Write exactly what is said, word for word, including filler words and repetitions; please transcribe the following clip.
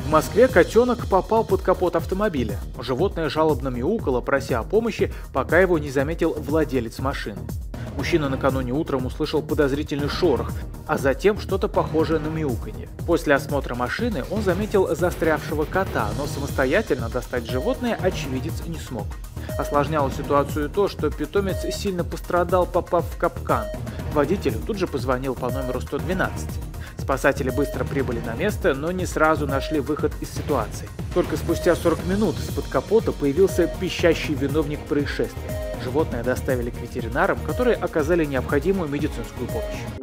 В Москве котенок попал под капот автомобиля. Животное жалобно мяукало, прося о помощи, пока его не заметил владелец машины. Мужчина накануне утром услышал подозрительный шорох, а затем что-то похожее на мяуканье. После осмотра машины он заметил застрявшего кота, но самостоятельно достать животное очевидец не смог. Осложняло ситуацию то, что питомец сильно пострадал, попав в капкан. Водитель тут же позвонил по номеру сто двенадцать. Спасатели быстро прибыли на место, но не сразу нашли выход из ситуации. Только спустя сорок минут из-под капота появился пищащий виновник происшествия. Животное доставили к ветеринарам, которые оказали необходимую медицинскую помощь.